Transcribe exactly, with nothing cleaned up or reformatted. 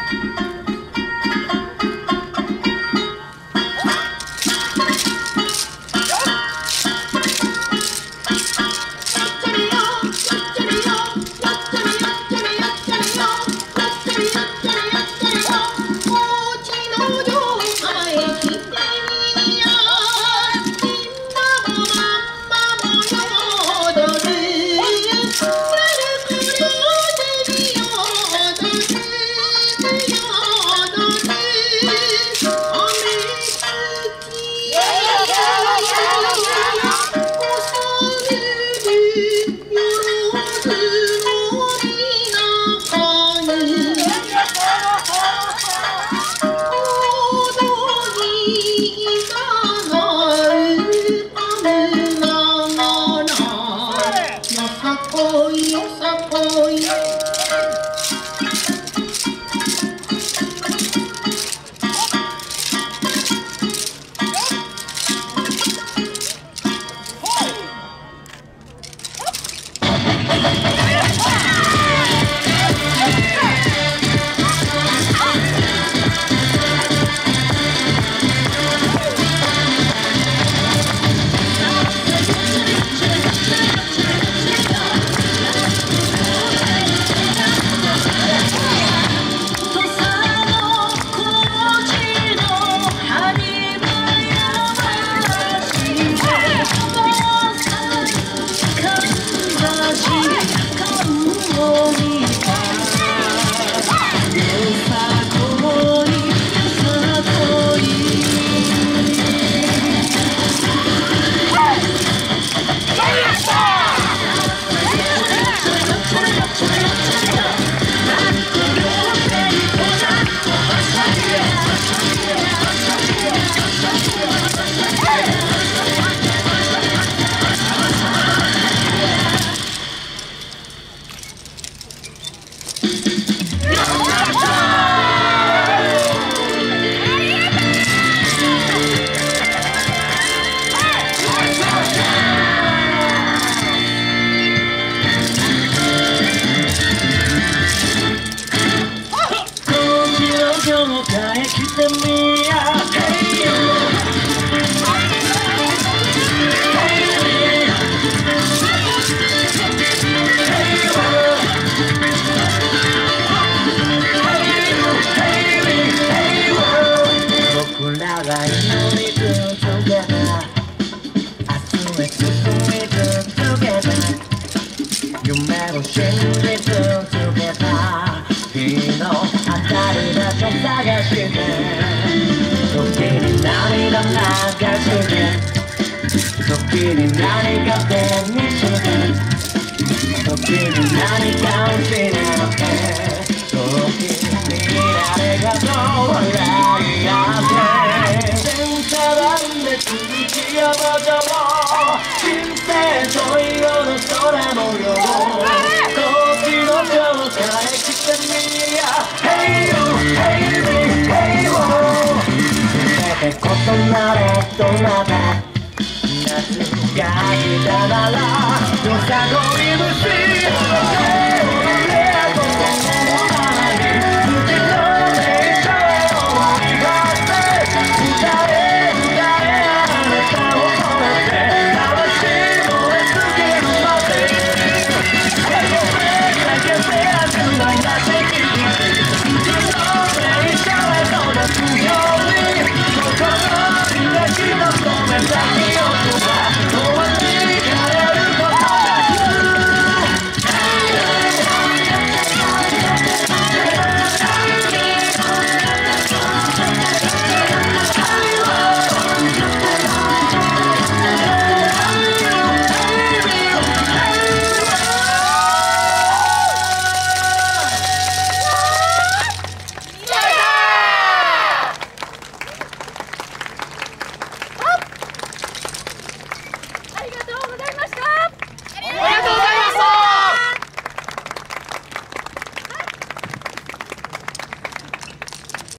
夢を信じ続けた日の当たる場所探して時に涙流して時に何か手にして時に何かを失って時に誰かと笑い合って電車なんで続き山上人生と色の空模様時の状態来てみや Hey you, hey me, hey wo 全て異なれどなた夏が来たならよさこい